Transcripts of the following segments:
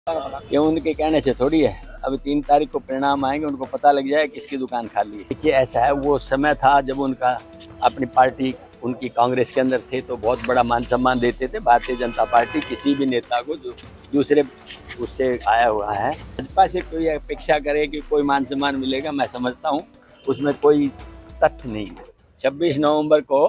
ये उनके कहने से थोड़ी है। अभी 3 तारीख को परिणाम आएंगे, उनको पता लग जाए किसकी दुकान खाली है। देखिए ऐसा है, वो समय था जब उनका अपनी पार्टी उनकी कांग्रेस के अंदर थे तो बहुत बड़ा मान सम्मान देते थे। भारतीय जनता पार्टी किसी भी नेता को जो दूसरे उससे आया हुआ है, भाजपा से कोई अपेक्षा करे कि कोई मान सम्मान मिलेगा, मैं समझता हूँ उसमें कोई तथ्य नहीं है। 26 नवंबर को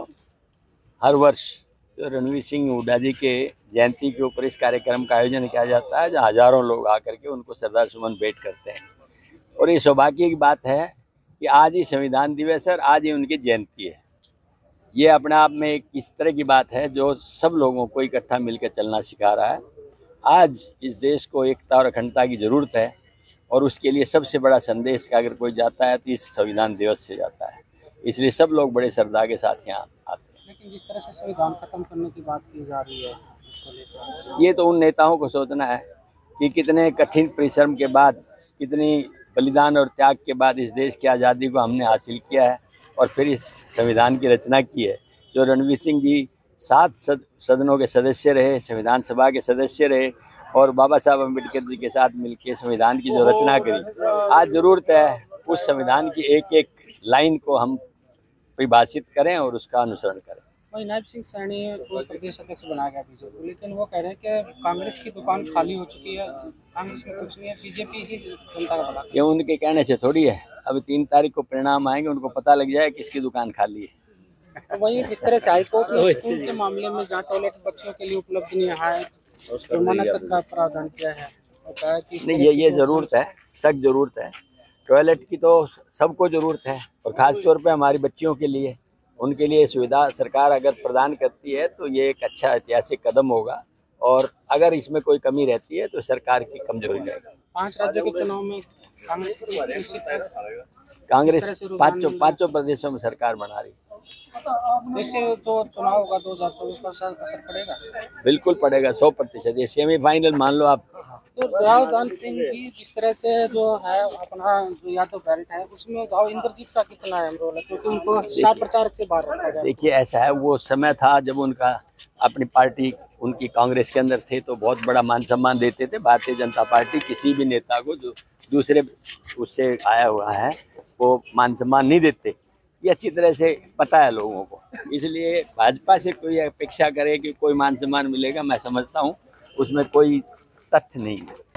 हर वर्ष तो रणवीर सिंह हुड्डा जी के जयंती के ऊपर इस कार्यक्रम का आयोजन किया जाता है, जहाँ हजारों लोग आकर के उनको श्रद्धा सुमन भेंट करते हैं। और ये सौभाग्य की बात है कि आज ही संविधान दिवस है और आज ही उनकी जयंती है। ये अपने आप में एक इस तरह की बात है जो सब लोगों को इकट्ठा मिलकर चलना सिखा रहा है। आज इस देश को एकता और अखंडता की जरूरत है और उसके लिए सबसे बड़ा संदेश का अगर कोई जाता है तो इस संविधान दिवस से जाता है। इसलिए सब लोग बड़े श्रद्धा के साथ यहाँ आते हैं। लेकिन जिस तरह से संविधान खत्म करने की बात की जा रही है, उसको लेकर ये तो उन नेताओं को सोचना है कि कितने कठिन परिश्रम के बाद, कितनी बलिदान और त्याग के बाद इस देश की आज़ादी को हमने हासिल किया है और फिर इस संविधान की रचना की है। जो रणवीर सिंह जी 7 सदनों के सदस्य रहे, संविधान सभा के सदस्य रहे और बाबा साहब अम्बेडकर जी के साथ मिलकर संविधान की जो रचना करी, आज ज़रूरत है उस संविधान की एक एक लाइन को हम परिभाषित करें और उसका अनुसरण करें। वही नायब सिंह सैनी को प्रदेश अध्यक्ष बनाया गया बीजेपी, लेकिन वो कह रहे हैं कि कांग्रेस की दुकान खाली हो चुकी है, कांग्रेस में कुछ नहीं है, बीजेपी ही जनता का भला। ये उनके कहने से थोड़ी है। अभी 3 तारीख को परिणाम आएंगे, उनको पता लग जाए किसकी दुकान खाली है। तो वही जिस तरह से हाईकोर्ट ने स्कूल के मामले में जहाँ टॉयलेट बच्चों के लिए उपलब्ध नहीं है, जुर्माना सरकार प्रावधान किया है, बताया कि नहीं, ये ज़रूरत है, सख्त ज़रूरत है। टॉयलेट की तो सबको ज़रूरत है और ख़ास तौर पे हमारी बच्चियों के लिए, उनके लिए सुविधा सरकार अगर प्रदान करती है तो ये एक अच्छा ऐतिहासिक कदम होगा। और अगर इसमें कोई कमी रहती है तो सरकार की कमजोरी रहेगी। 5 राज्यों के चुनाव में कांग्रेस कांग्रेस पाँचों प्रदेशों में सरकार बना रही है। जैसे जो चुनाव होगा 2024 पर असर पड़ेगा? बिल्कुल पड़ेगा, 100%। ये सेमीफाइनल मान लो आप। तो राव दान सिंह की जिस तरह से जो है अपना जो यादव बेल्ट है उसमें गाँव इंद्रजीत का कितना अहम रोल है, क्योंकि उनको स्टार प्रचारक से बाहर रखा जाए। देखिए ऐसा है, वो समय था जब उनका अपनी पार्टी उनकी कांग्रेस के अंदर थे तो बहुत बड़ा मान सम्मान देते थे। भारतीय जनता पार्टी किसी भी नेता को जो दूसरे उससे आया हुआ है वो मान सम्मान नहीं देते। ये अच्छी तरह से पता है लोगों को। इसलिए भाजपा से कोई अपेक्षा करे कि कोई मान सम्मान मिलेगा, मैं समझता हूँ उसमें कोई तथ्य नहीं है।